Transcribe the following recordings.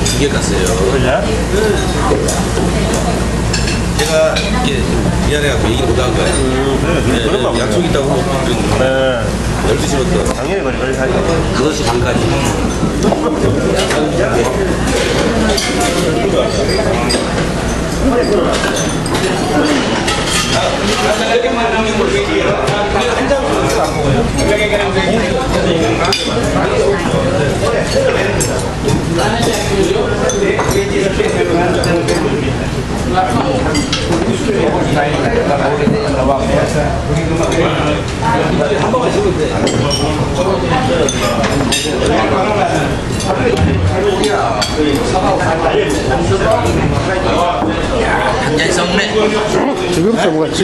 두 개 갔어요. 그래? 제가 미안해갖고 얘기를 못한 거예요. 그런 거 약속 있다고 하고 네. 12시부터 당연히 그렇게 하죠. 6시 반까지. 한잔 썩네. 지금부터 먹어야지.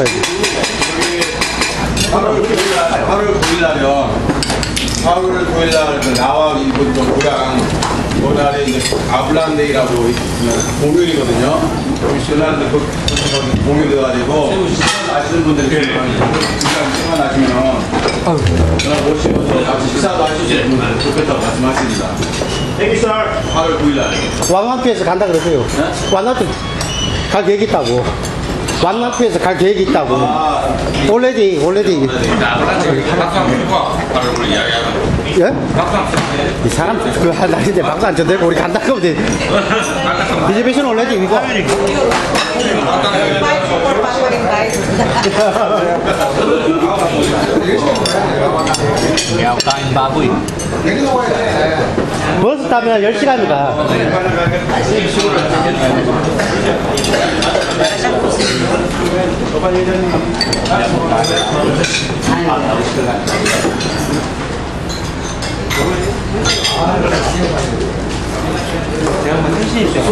8월 9일날이요. 8월 9일날 나와 이분 고향 그날에 이제 아블란데이라고 공휴일이거든요. 그날도 공휴일돼가지고 아시는 분들이 시간 나시면 그날 모시면서 같이 식사도 하시고 좋겠다고 말씀하십니다. 8월 9일날 완남표에서 간다 그러세요. 완남표 갈 계획 있다고. 완남표에서 갈 계획 있다고. 올레디. 예? 이 사람 그 날인데 박수 안 쳐대고 우리 간다 그러면 돼. 리저베이션 올레디 이거. 버스 타면 10시간이다. 내가 한번 택시 있어요.